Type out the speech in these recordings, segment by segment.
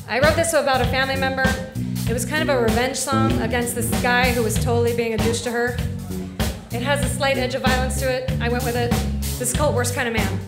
I wrote this about a family member. It was kind of a revenge song against this guy who was totally being a douche to her. It has a slight edge of violence to it. I went with it. This is called Worst Kind of Man.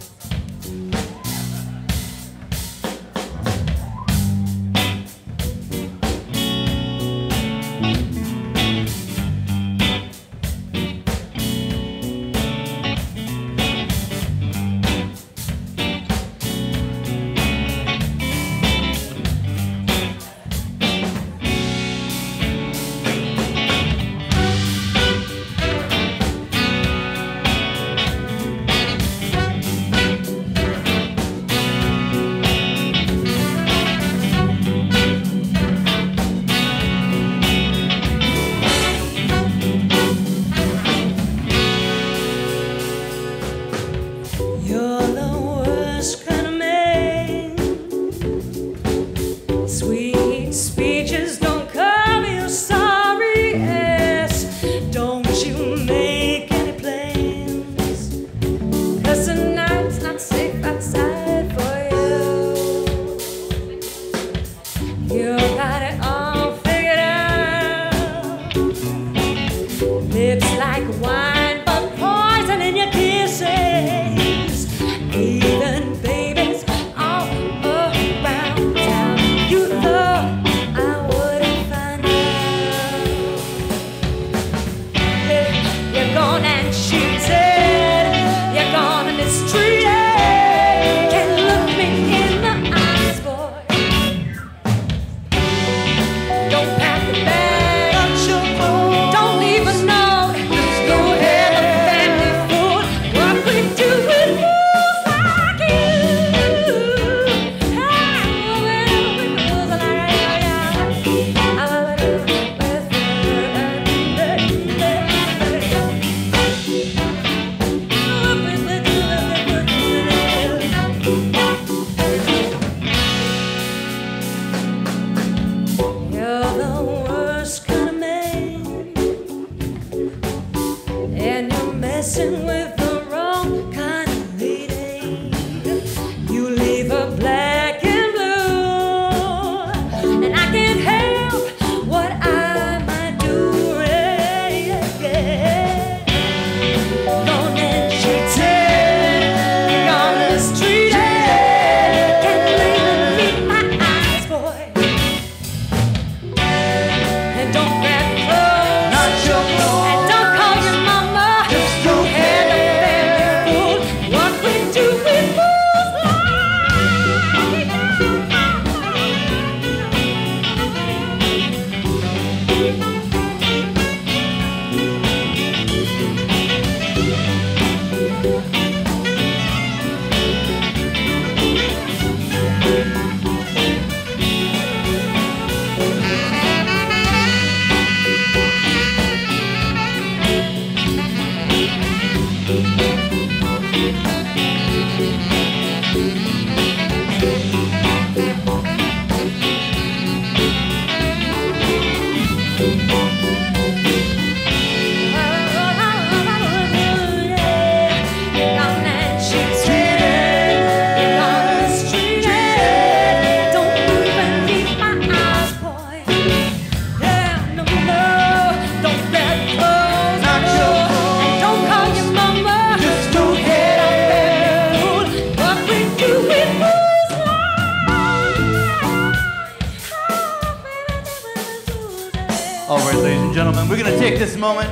We're going to take this moment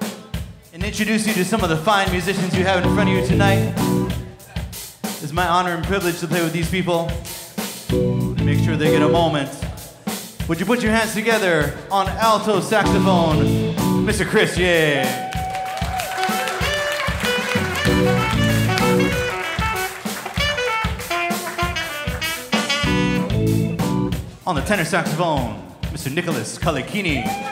and introduce you to some of the fine musicians you have in front of you tonight. It's my honor and privilege to play with these people. Make sure they get a moment. Would you put your hands together on alto saxophone, Mr. Chris Ye. On the tenor saxophone, Mr. Nicholas Kalekini.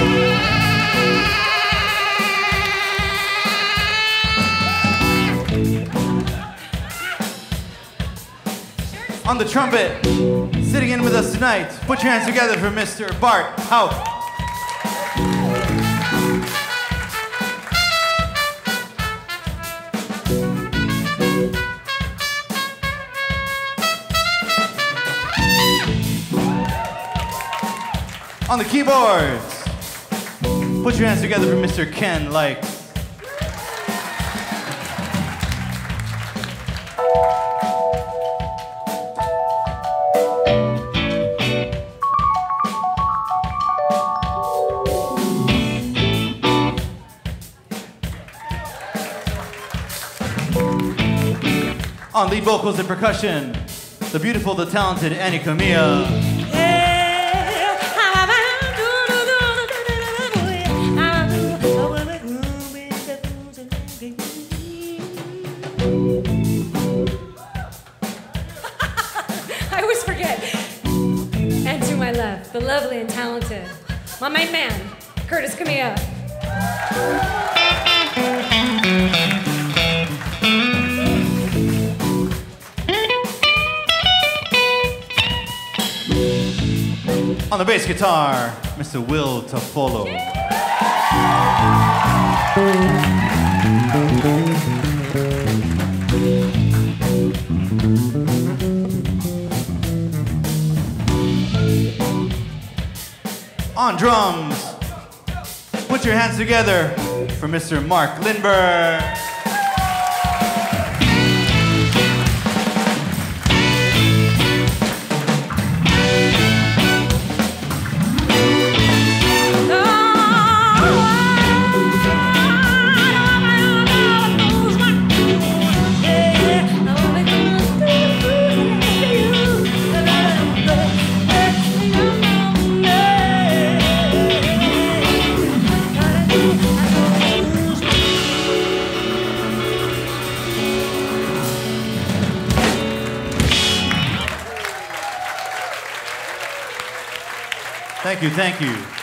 On the trumpet, sitting in with us tonight, put your hands together for Mr. Bart Houck. On the keyboards, put your hands together for Mr. Ken Likes. On lead vocals and percussion, the beautiful, the talented Annie Camilla. I always forget. And to my left, the lovely and talented, my main man, Curtis Camilla. On the bass guitar, Mr. Will Tafolo. On drums, put your hands together for Mr. Mark Lindbergh. Thank you, thank you.